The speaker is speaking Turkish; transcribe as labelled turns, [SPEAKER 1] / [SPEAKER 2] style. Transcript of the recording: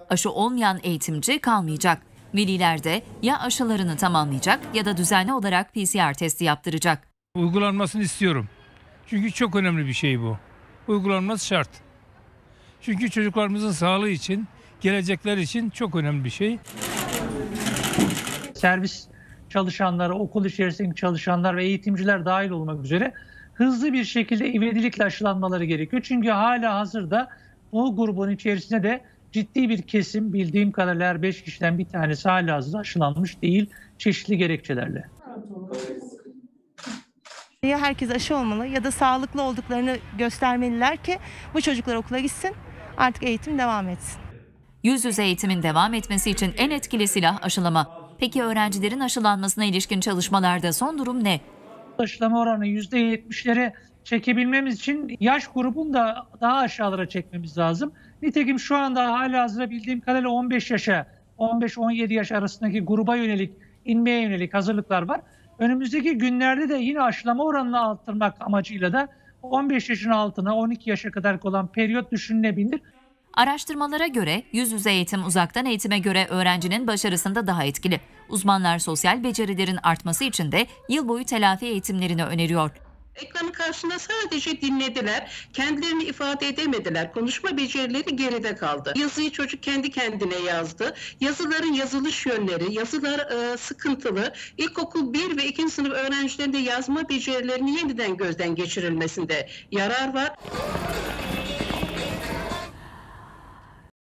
[SPEAKER 1] Aşı olmayan eğitimci kalmayacak. Veliler de ya aşılarını tamamlayacak ya da düzenli olarak PCR testi yaptıracak.
[SPEAKER 2] Uygulanmasını istiyorum. Çünkü çok önemli bir şey bu. Uygulanması şart. Çünkü çocuklarımızın sağlığı için, gelecekler için çok önemli bir şey.
[SPEAKER 3] Servis çalışanları, okul içerisindeki çalışanlar ve eğitimciler dahil olmak üzere hızlı bir şekilde ivedilikle aşılanmaları gerekiyor. Çünkü hala hazırda bu grubun içerisinde de ciddi bir kesim, bildiğim kadarıyla her 5 kişiden bir tanesi halihazırda aşılanmış değil, çeşitli gerekçelerle.
[SPEAKER 4] Ya herkes aşı olmalı ya da sağlıklı olduklarını göstermeliler ki bu çocuklar okula gitsin, artık eğitim devam etsin.
[SPEAKER 1] Yüz yüze eğitimin devam etmesi için en etkili silah aşılama. Peki öğrencilerin aşılanmasına ilişkin çalışmalarda son durum ne?
[SPEAKER 3] Aşılama oranı %70'lere çekebilmemiz için yaş grubunu da daha aşağılara çekmemiz lazım. Nitekim şu anda halihazırda bildiğim kadarıyla 15-17 yaş arasındaki gruba yönelik, inmeye yönelik hazırlıklar var. Önümüzdeki günlerde de yine aşılama oranını arttırmak amacıyla da 15 yaşın altına 12 yaşa kadar olan periyot düşünülebilir.
[SPEAKER 1] Araştırmalara göre yüz yüze eğitim uzaktan eğitime göre öğrencinin başarısında daha etkili. Uzmanlar sosyal becerilerin artması için de yıl boyu telafi eğitimlerini öneriyor.
[SPEAKER 5] Ekranın karşısında sadece dinlediler, kendilerini ifade edemediler. Konuşma becerileri geride kaldı. Yazıyı çocuk kendi kendine yazdı. Yazıların yazılış yönleri, yazılar sıkıntılı. İlkokul 1 ve 2. sınıf öğrencilerinde yazma becerilerini yeniden gözden geçirilmesinde yarar var.